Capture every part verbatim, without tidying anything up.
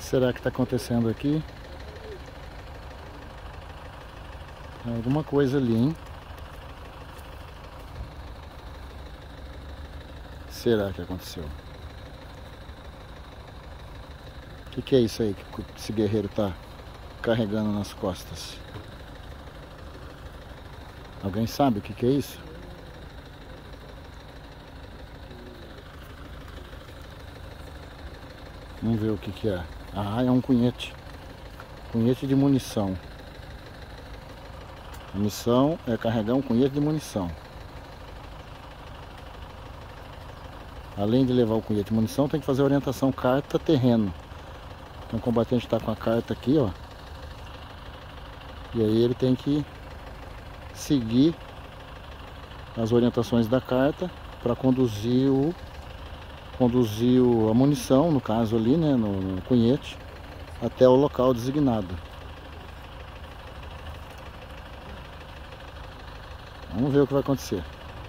será que está acontecendo aqui? Tem alguma coisa ali, hein? Será que aconteceu? O que, que é isso aí que esse guerreiro tá carregando nas costas? Alguém sabe o que, que é isso? Vamos ver o que, que é. Ah, é um cunhete. Cunhete de munição. A missão é carregar um cunhete de munição. Além de levar o cunhete de munição, tem que fazer a orientação carta terreno. Então o combatente está com a carta aqui, ó. E aí ele tem que seguir as orientações da carta para conduzir o conduzir o, a munição, no caso ali, né, no, no cunhete, até o local designado. Vamos ver o que vai acontecer.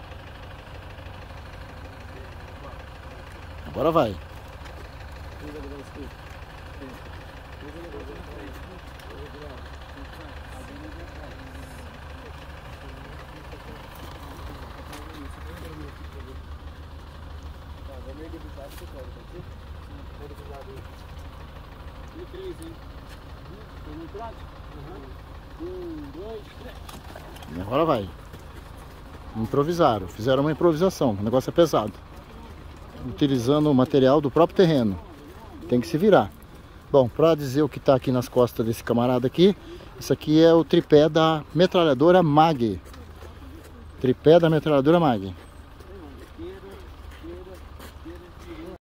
Agora vai. E agora vai. Improvisaram, fizeram uma improvisação, o negócio é pesado. Utilizando o material do próprio terreno. Tem que se virar. Bom, para dizer o que está aqui nas costas desse camarada aqui, isso aqui é o tripé da metralhadora Mag. Tripé da metralhadora Mag.